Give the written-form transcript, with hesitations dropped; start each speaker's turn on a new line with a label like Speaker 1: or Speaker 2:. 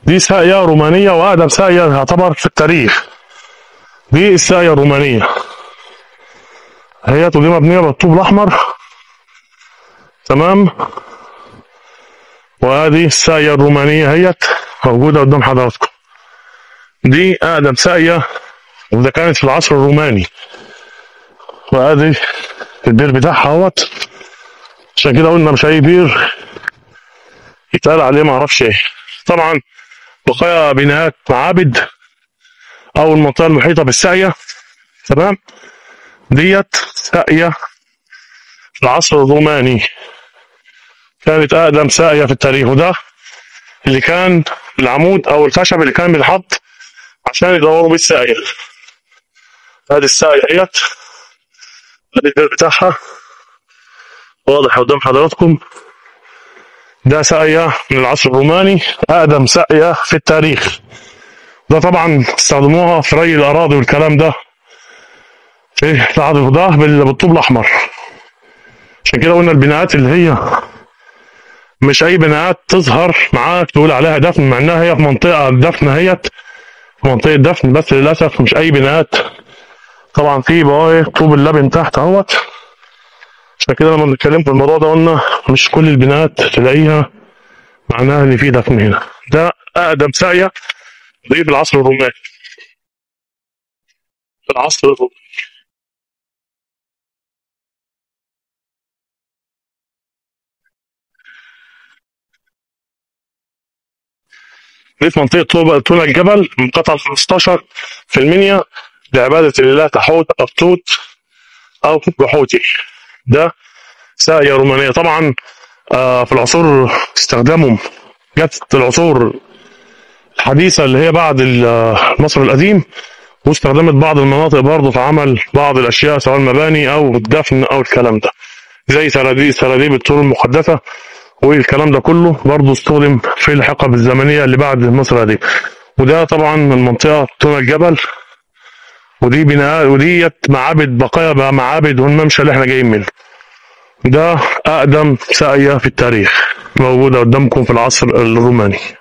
Speaker 1: دي ساقية رومانية وأقدم ساقية يعتبر في التاريخ. دي الساقية الرومانية هي ودي مبنية بالطوب الأحمر، تمام. وهذه الساقية الرومانية هيت موجودة قدام حضراتكم. دي أقدم ساقية وده كانت في العصر الروماني. وهذه البير بتاعها اهوت، عشان كده قلنا مش أي بير يتقال عليه معرفش إيه. طبعا بقايا بناءات معابد أو المنطقة المحيطة بالساقية، تمام. ديت ساقية في العصر الروماني، كانت أقدم ساقية في التاريخ. وده اللي كان العمود أو الخشب اللي كان بيتحط عشان يدوروا بيه الساقية. هذه الساقية ديت، هذه البير بتاعها واضح قدام حضراتكم. ده ساقية من العصر الروماني، أقدم ساقية في التاريخ. ده طبعا استخدموها في ري الأراضي والكلام ده في العصر ده بالطوب الأحمر. عشان كده قلنا البناءات اللي هي مش أي بناءات تظهر معاك تقول عليها دفن، مع إنها هي في منطقة دفن، هيت في منطقة دفن، بس للأسف مش أي بناءات. طبعا في بواقي طوب اللبن تحت اهوت. عشان كده لما بنتكلم في الموضوع ده قلنا مش كل البناءات تلاقيها معناها ان في دفن هنا. ده اقدم ساقية في العصر الروماني، في العصر الروماني. دي في منطقة طول الجبل من قطعة 15 في المنيا لعبادة الإله تحوت أو توت أو بحوتي. ده ساقية رومانية. طبعا في العصور استخدامهم جت العصور الحديثة اللي هي بعد مصر القديم، واستخدمت بعض المناطق برضه في عمل بعض الأشياء سواء المباني أو الدفن أو الكلام ده، زي سراديب الطور المقدسة والكلام ده كله برضه استخدم في الحقب الزمنية اللي بعد مصر القديم. وده طبعا من منطقة تون الجبل، ودي بناء وديت معابد، بقايا معابد والممشى اللي احنا جايين منه. ده أقدم ساقية في التاريخ موجودة قدامكم في العصر الروماني.